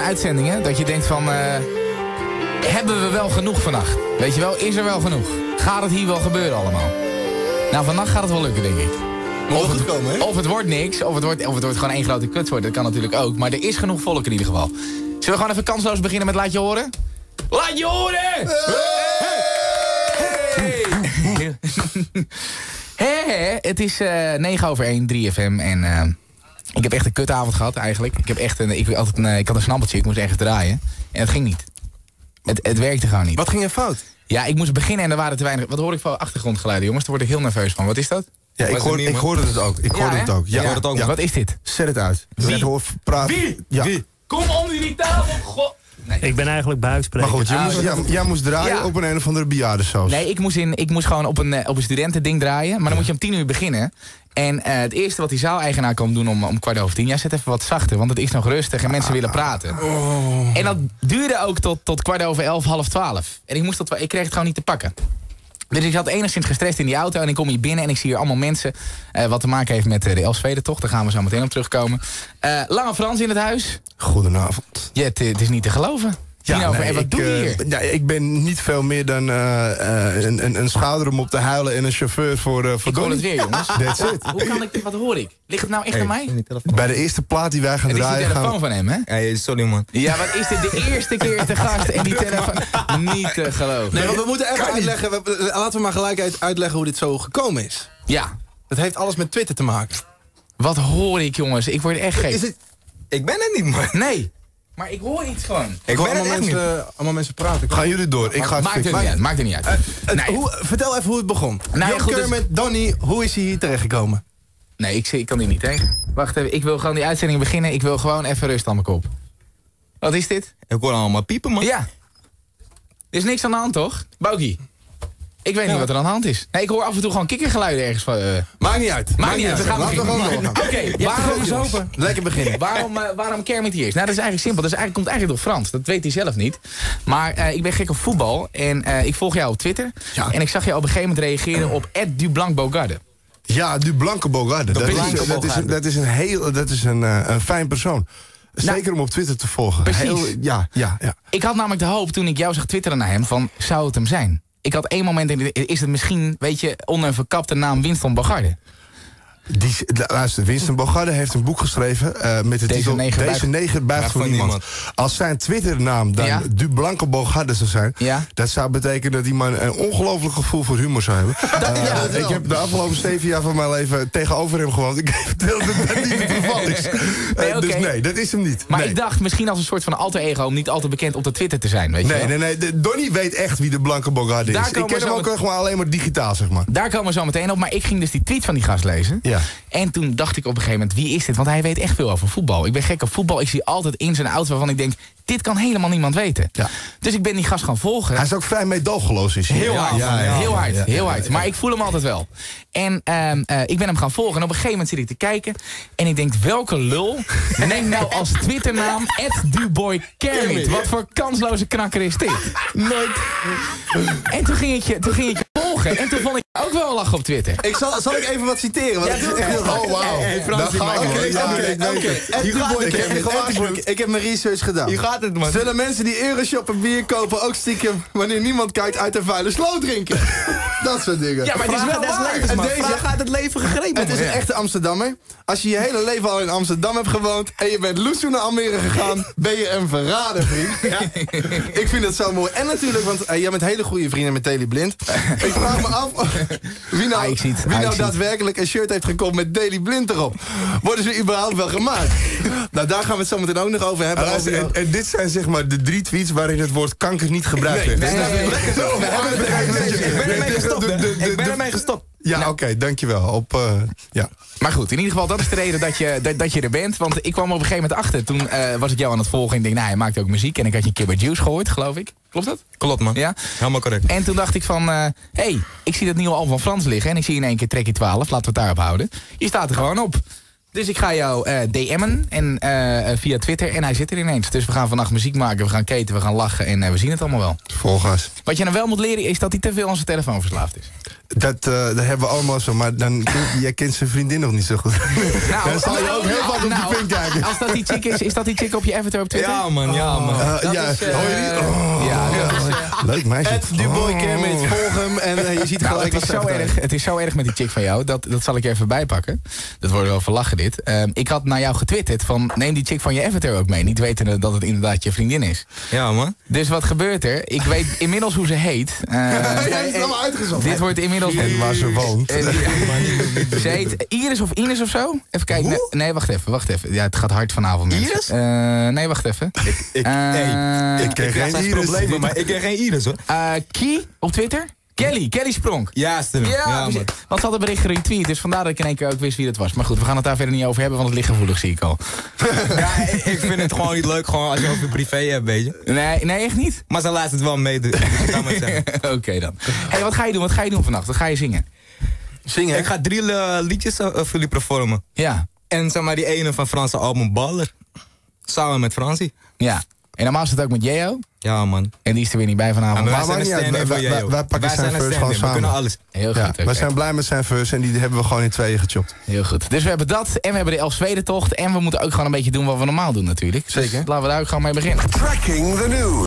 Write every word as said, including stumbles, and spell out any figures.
uitzendingen dat je denkt van... Uh, hebben we wel genoeg vannacht? Weet je wel, is er wel genoeg? Gaat het hier wel gebeuren allemaal? Nou, vannacht gaat het wel lukken, denk ik. Of het, komen, hè? Of het wordt niks, of het wordt, of het wordt gewoon één grote kutsoort. Dat kan natuurlijk ook. Maar er is genoeg volk in ieder geval. Zullen we gewoon even kansloos beginnen met Laat Je Horen? Laat Je Horen! Hey! Hey! Hey! Hey! Het is uh, negen over één, drie F M. En uh, ik heb echt een kutavond gehad eigenlijk. Ik, heb echt een, ik, altijd een, ik had een snappeltje, ik moest ergens draaien. En het ging niet. Het, het werkte gewoon niet. Wat ging er fout? Ja, ik moest beginnen en er waren te weinig... Wat hoor ik van achtergrondgeluiden, jongens? Daar word ik heel nerveus van. Wat is dat? Ja, ik, hoor, ik hoorde het ook. Ik hoorde ja, het ook. Ja, ja. het ook. Ja. Wat is dit? Zet het uit. Wie? Hoor, praat. Wie? Ja. Wie? Kom onder die tafel, god... Nee. Ik ben eigenlijk buikspreker. Maar goed, jij, Ah, moest, jij, jij moest draaien ja. op een een of andere bejaardensaus. Nee, ik moest, in, ik moest gewoon op een, op een studentending draaien. Maar dan ja. moet je om tien uur beginnen. En uh, het eerste wat die zaaleigenaar kwam doen om, om kwart over tien... ja, zet even wat zachter, want het is nog rustig en mensen ah, willen praten. Oh. En dat duurde ook tot, tot kwart over elf, half twaalf. En ik, moest tot, ik kreeg het gewoon niet te pakken. Dus ik zat enigszins gestrest in die auto en ik kom hier binnen... en ik zie hier allemaal mensen uh, wat te maken heeft met uh, de Elsvedertocht. Daar gaan we zo meteen op terugkomen. Uh, Lange Frans in het huis. Goedenavond. Ja, het, het is niet te geloven. Ja, over, nee, en wat ik, doe je hier? Uh, ja, ik ben niet veel meer dan uh, uh, een, een, een schouder om op te huilen... en een chauffeur voor, uh, voor ik hoor het weer, jongens. That's it. Hoe kan ik dit? Wat hoor ik? Ligt het nou echt aan mij? Bij de eerste plaat die wij gaan het draaien... Het is de telefoon gaan... van hem, hè? Ja, sorry, man. Ja, wat is dit? De eerste keer te gast en die telefoon... Niet te geloven. Nee, want we moeten even uitleggen... We, laten we maar gelijk uitleggen hoe dit zo gekomen is. Ja. Het heeft alles met Twitter te maken. Wat hoor ik, jongens? Ik word echt gek. Is het... Ik ben het niet, man. Nee. Maar ik hoor iets gewoon. Ik, ik hoor allemaal mensen, uh, allemaal mensen praten. Gaan jullie door? Ik ga het Maakt er niet uit. Maakt er niet uit. Uh, het, nee. hoe, vertel even hoe het begon. Nou, Jan goed, Kermit, dus... Donnie, hoe is hij hier terechtgekomen? Nee, ik, ik kan hier niet tegen. Wacht even, ik wil gewoon die uitzending beginnen. Ik wil gewoon even rust aan mijn kop. Wat is dit? Ik hoor allemaal piepen, man. Ja. Er is niks aan de hand, toch? Boukie. Ik weet ja. niet wat er aan de hand is. Nee, ik hoor af en toe gewoon kikkergeluiden ergens van... Uh... Maakt niet uit. Maakt, Maakt niet uit. uit. We gaan Laten we gewoon doorgaan. Oké, okay, waarom is open? Lekker beginnen. Waarom, uh, waarom Kermit hier is? Nou, dat is eigenlijk simpel. Dat is eigenlijk, komt eigenlijk door Frans. Dat weet hij zelf niet. Maar uh, ik ben gek op voetbal. En uh, ik volg jou op Twitter. Ja. En ik zag jou op een gegeven moment reageren op at Dublanc Bogarde. Ja, Dublanc Bogarde. Dat, dat, is, dat, is, dat is een heel... Dat is een, uh, een fijn persoon. Zeker nou, om op Twitter te volgen. Precies. Heel, ja, ja, ja. Ik had namelijk de hoop toen ik jou zag twitteren naar hem van... zou het hem zijn? Ik had één moment, in, is het misschien, weet je, onder een verkapte naam Winston Bogarde? Die, luister, Winston Bogarde heeft een boek geschreven uh, met de Deze titel neger Deze neger buigt voor niemand. niemand. Als zijn Twitternaam dan ja. Dublanc Bogarde zou zijn... Ja. dat zou betekenen dat die man een ongelooflijk gevoel voor humor zou hebben. Dat, uh, ja, dat ik heb de afgelopen zeven jaar van mijn leven tegenover hem gewoond. Ik vertel dat dat niet het geval is. Uh, nee, okay. Dus nee, dat is hem niet. Maar nee. ik dacht misschien als een soort van alter ego... om niet al te bekend op de Twitter te zijn, weet je nee, wel? Nee, nee, nee. Donnie weet echt wie de Blanke Bogarde is. Ik ken hem ook met... gewoon alleen maar digitaal, zeg maar. Daar komen we zo meteen op. Maar ik ging dus die tweet van die gast lezen. Ja. En toen dacht ik op een gegeven moment, wie is dit? Want hij weet echt veel over voetbal. Ik ben gek op voetbal. Ik zie altijd in zijn auto waarvan ik denk... dit kan helemaal niemand weten. Ja. Dus ik ben die gast gaan volgen. Hij is ook vrij meedogeloos. Is hij. Heel hard, ja, ja, heel hard, ja, ja, heel hard. Ja, ja. Maar ik voel hem altijd wel. En uh, uh, ik ben hem gaan volgen. En op een gegeven moment zit ik te kijken. En ik denk, welke lul neemt nou als Twitternaam at Duboy Kermit. Wat voor kansloze knakker is dit? Nooit. En toen ging ik je, toen ging ik je volgen. En toen vond ik ook wel lachen op Twitter. Ik zal, zal ik even wat citeren? Want ja, het is echt heel oh, wauw. Hey, Frans, ik heb mijn research gedaan. Hier gaat het, man. Zullen mensen die Euroshoppen bier kopen ook stiekem... wanneer niemand kijkt uit een vuile sloot drinken? Dat soort dingen. Ja, maar het is wel waar. En deze gaat het leven gegrepen. Het is een echte Amsterdammer. Als je je hele leven al in Amsterdam hebt gewoond... en je bent loesoe naar Almere gegaan... ben je een verrader, vriend. Ja. Ik vind het zo mooi. En natuurlijk, want uh, jij bent hele goede vrienden met Daley Blind. Ik vraag me af wie nou, ah, ziet, wie nou daadwerkelijk een shirt heeft gekocht met Daley Blind erop. Worden ze überhaupt wel gemaakt? Nou, daar gaan we het zo meteen ook nog over hebben. Uh, over en, en dit zijn zeg maar de drie tweets waarin het woord kanker niet gebruikt werd. Nee, nee, nee, nee. Ik ben ermee gestopt. Ja, oké, okay, dankjewel. Op, uh, ja. Maar goed, in ieder geval, dat is de reden dat je, dat, dat je er bent. Want ik kwam op een gegeven moment achter. Toen uh, was ik jou aan het volgen en ik denk, nou, hij maakt ook muziek. En ik had je een keer bij Juice gehoord, geloof ik. Klopt dat? Klopt, man. Ja? Helemaal correct. En toen dacht ik van, hé, uh, hey, ik zie dat nieuwe album van Frans liggen. En ik zie in één keer Trekkie twaalf, laten we het daarop houden. Je staat er gewoon op. Dus ik ga jou uh, D M'en en, uh, via Twitter en hij zit er ineens. Dus we gaan vannacht muziek maken, we gaan keten, we gaan lachen en uh, we zien het allemaal wel. Volgas. Wat je nou wel moet leren is dat hij te veel aan zijn telefoon verslaafd is. Dat, uh, dat hebben we allemaal zo, maar dan, jij kent zijn vriendin nog niet zo goed. Nou, dan zal je ook heel vaak op nou, je pin kijken. Als dat die chick is, is dat die chick op je avatar op Twitter? Ja man, ja man. Uh, dat ja, is, uh, hoor je die? Oh, ja, ja. dat is, uh, leuk meisje. Ed Duboy Kermit, volg hem en uh, je ziet nou, gelijk het, is wat zo ze erg, het is zo erg met die chick van jou, dat, dat zal ik er even bij pakken. Dat wordt wel verlachen dit. Uh, ik had naar jou getwitterd van neem die chick van je avatar ook mee. Niet wetende dat het inderdaad je vriendin is. Ja man. Dus wat gebeurt er? Ik weet inmiddels hoe ze heet. Uh, ja, je is allemaal uitgezocht. Dit wordt inmiddels... En waar ze woont. Uh, ze heet Iris of Ines of zo? Even kijken. Nee, nee, wacht even, wacht even. Ja, het gaat hard vanavond, mensen. Iris? Uh, nee, wacht even. Ik, ik, Uh, hey, ik kreeg ik krijg geen geen Iris. problemen, maar ik kreeg geen Iris hoor. Uh, Kie op Twitter? Kelly, Kelly Spronk. Ja, stem. Ja, Ja, precies. man. Want ze had een bericht geretweet, dus vandaar dat ik in één keer ook wist wie dat was. Maar goed, we gaan het daar verder niet over hebben, want het ligt gevoelig, zie ik al. Ja, ik vind het gewoon niet leuk gewoon als je over je privé hebt, weet je. Nee, nee, echt niet? Maar ze laat het wel mee, dus ik ga maar zeggen. Oké okay, dan. Hé, hey, wat ga je doen? Wat ga je doen vannacht? Wat ga je zingen? Zingen. Ik ga drie uh, liedjes uh, voor jullie performen. Ja. En zeg maar die ene van Franse album Baller. Samen met Fransie. Ja. En normaal is het ook met Jeo. Ja man. En die is er weer niet bij vanavond. Ja, maar wij zijn maakt een niet uit. stand-in Wij- voor wij- Jeo. wij pakken Wij zijn zijn een verse gewoon stand-in, we samen. kunnen alles. Heel goed. Ja, okay. we zijn blij met zijn verse en die hebben we gewoon in tweeën gechopt. Heel goed. Dus we hebben dat en we hebben de Elfstedentocht. En we moeten ook gewoon een beetje doen wat we normaal doen natuurlijk. Zeker. Dus laten we daar ook gewoon mee beginnen. Tracking the news.